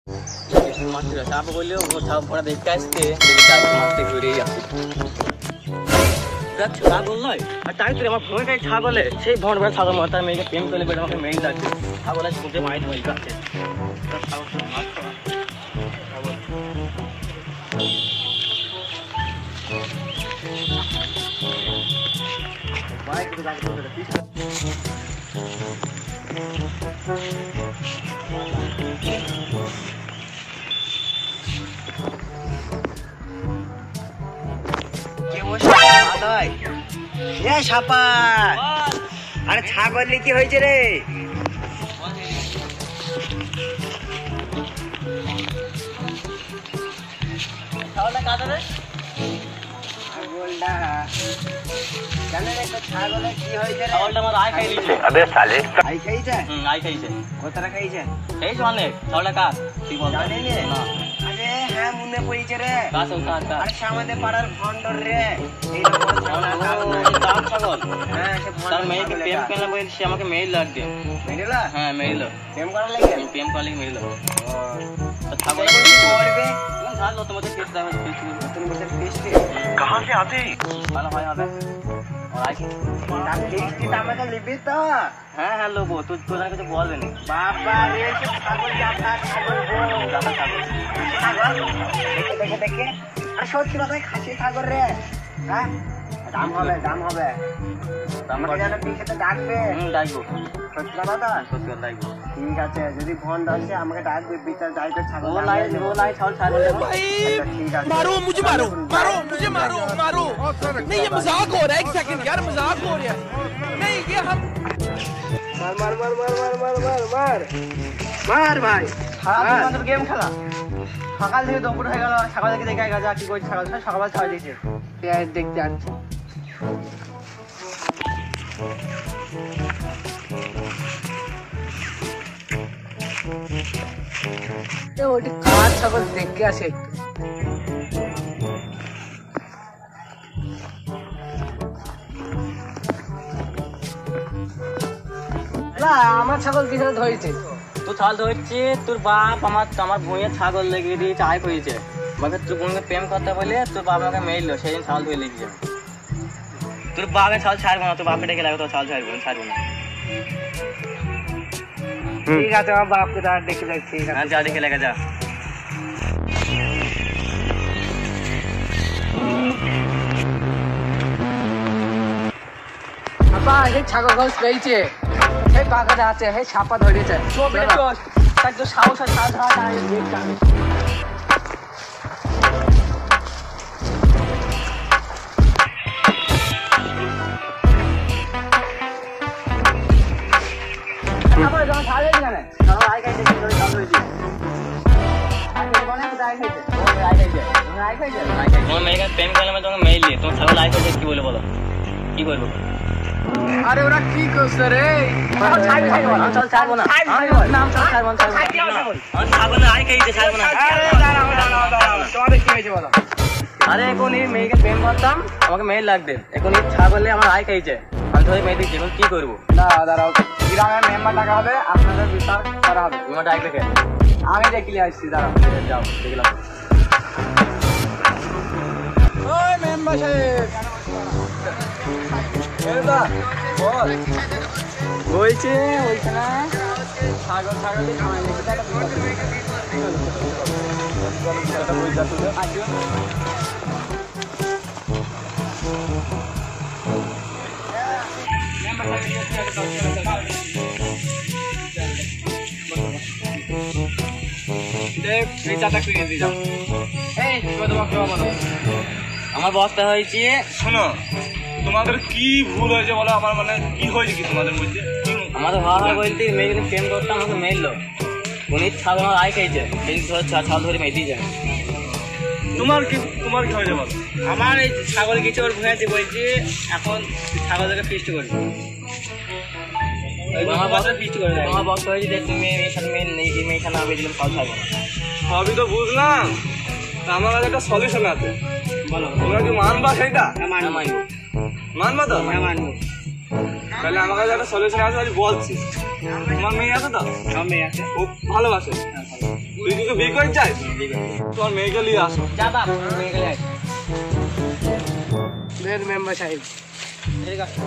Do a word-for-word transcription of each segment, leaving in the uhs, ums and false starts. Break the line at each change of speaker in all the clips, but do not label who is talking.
মারতে যাচ্ছে আপু বললেও পড়া দেখতে আসতে মারতে ঘুরেই আসে ছাগল নয় আর তাই তো আমার ভূমিকায় ছাগলে সেই ভর ভরে ছাগল মারতে মেয়েকে প্রেম করে বেড়ে আমাকে মেয়ে লাগছে ছাগলের শুনতে মাইট মাই আছে
আরে ছাগল কি হয়েছে রে? ছাগলের কি হয়েছে?
ছাগলটা আমার আয় খাই দিয়েছে।
আবে সালে আই খাইছে?
হুম আয় খাইছে।
কতটা খাইছে?
খাইছে অনেক। ছাগলটা কার? তুই বল।
জানি নে?
না।
আরে হ্যাঁ মনে পড়েছে রে।
কাছে কার কার?
আরে আমাদের পাড়ার ভন্ডর রে। এই নম্বর ছাগল
দাম ছাগল।
হ্যাঁ সে ভন্ডর।
তার মেয়েকে প্রেম করলে বলে সে আমাকে মেইল লাগ দে।
মেইলা?
হ্যাঁ মেইল।
প্রেম করার লাগে?
প্রেম করলে মেইল। ও ছাগল
কি করবে?
কোন ছাগল তোমাদের কেস দাও ফিক্স করব।
তুমি বলতে ফিস্টি
कहां से आते ভালো হয় হবে। আর আই
দাম ফিস্টি আমাকে লিবি তো?
হ্যাঁ হ্যাঁ লোবো তুই তোরা কিছু বলবে না।
বাবা রে সে ছাগল জাতা ছাগল গো
জাতা ছাগল।
ছাগল দেখে দেখে দেখে আরে সত্যি কথাই খাসি ছাগল রে। হ্যাঁ দাম হবে দাম হবে। আমাকে যেন পিছনে ডাকবে।
হুম ডাকবো।
সত্যি কথা তো?
সত্যি কথা ডাকবো।
ঠিক আছে যদি ফোন আসে আমাকে ডাকবে বিচার যাইতে ছাগল।
ও নাই ও নাই ছাগল ছাগল
भाई
ठीक है
मारो मुझे मारो मारो मुझे मारो मारो नहीं ये मजाक हो रहा है एक सेकंड यार मजाक हो रहा है नहीं ये हम
मार मार मार मार मार मार मार मार मार भाई
সারা দিন গেম খেলা সকাল থেকে দুপুর হয়ে গেল সকাল থেকে দেখে গেছে কি করছে সকাল সকাল ছাড়া দিয়েছে
পেঁয়াজ দেখতে যাচ্ছে ওটি কার ছাগল দেখে আসে একটু না আমার ছাগল কিসে ধরেছে
তুই ছাগল ধরছি তোর বাপ আমার আমার বইয়ের ছাগল লেগে দিয়ে চাই করেছে আমাকে তোর বোনকে প্রেম করতে বলে তোর বাপ আমাকে মেইল সেদিন ছাগল ধরে লেগেছে তোর বাপের ছাগল ছাড়বো না তোর বাপে ডেকে লাগে তোর ছাগল ছাড়বো না ছাড়বো না
ঠিক আছে আমার বাপকে তার দেখে যাচ্ছি
হ্যাঁ যা দেখে লেগে যা
আপা এই ছাগল ঘর পেয়েছে সেই বাগানে আছে সেই ছাপা ধরেছে
তার তো সাহস আর সাহস হয় না দেখতে আমি প্রেম করলে তোমাকে মেইল দিয়ে তোমার ছাগল আই খাইছে কি বলে বলো কি বলবো
আরে ওরা কি করছে রে
চল ছাড়বো না নাম চল ছাড়বো না ছাড়বো না আই খাইছে ছাড়বো না
তোমাদের কি হয়েছে বলো
আরে এখন এই মেয়েকে প্রেম করতাম আমাকে মেইল লাগবে এখন এই ছাগলে আমার আই খাইছে আমি তো মেয়ে দিচ্ছি এখন কি করবো
না দাঁড়াও গ্রামের মেম্বার ডাকা হবে আপনাদের বিচার করা হবে
তোমার ডাকবে কে
আমি দেখলে আসছি দাঁড়াও
যাও দেখলাম
ওই মেম্বার সাহেব এদা বল
বলছে ওইখানে
ছাগল ছাগল খাওয়াই নাকি দাদা
আমার বক্তা হয়েছে
শোনো তোমাদের কি ভুল হয়েছে বলো আমার মানে কি হয়েছে কি তোমাদের মধ্যে
আমাদের ভালো হয় বলতে মেয়ে কিন্তু প্রেম করতাম আমাকে মেইল উনি ছাগল আমার আই খাইছে সেই ছাগল ধরে মেয়ে দিয়ে যায়
তোমার কি তোমার কি হয়েছে বলো
আমার এই ছাগল কিছু ওর ভুঁয়াতে বলছি এখন ছাগলটাকে ফিস্ট করবো আমার বক্তা ফিস্ট করে দেয় আমার বক্তা হয়েছে যে তুমি মেয়ে সাথে মেয়ে নেই মেয়ে খানা হবে দিলাম ছাগল ছাগল
সবই তো বুঝলাম আমার কাছে একটা সলিউশন আছে
বলো
তোমরা কি মানবা সেটা
মানবো মানবো
মানবা তো
মানবো
তাহলে আমার কাছে একটা সলিউশন আছে আমি বলছি তোমার মেয়ে আছে তো
আমার মেয়ে আছে
ও ভালোবাসে
তুই কি বিয়ে করে চাস? তোমার মেয়েকে নিয়ে আসো।
যা বাপ মেয়ে গেলে আয়
মেয়ের মেম্বার সাহেব
ঠিক আছে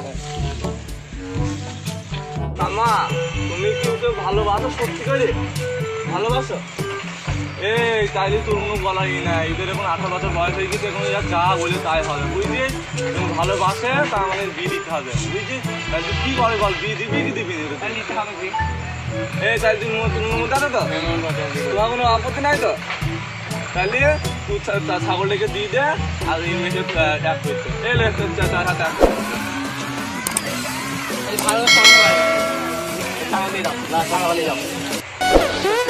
মামা তুমি কি ওকে ভালোবাসো সত্যি করে? ভালোবাসো? এই তাইলে তোর কোনো বলাই না, এদের এখন আঠারো বছর বয়স হয়ে গেছে, এখন এরা যা বলে তাই হবে বুঝছিস? তুমি ভালোবাসে তার মানে বিয়ে দিতে হবে বুঝছিস? তাই তুই কি বলে বল, বিয়ে দিবি কি দিবি?
নিতে হবে কি
এই তাই তুই মধ্যে আছে তো? তোমার কোনো আপত্তি নাই তো? তাহলে তুই ছাগলটাকে দিয়ে দে আর এই মেয়েকে ডাক করতে এই লে তার হাতে
ভালো সঙ্গে সঙ্গে দিয়ে দাও না সঙ্গে বলে যাও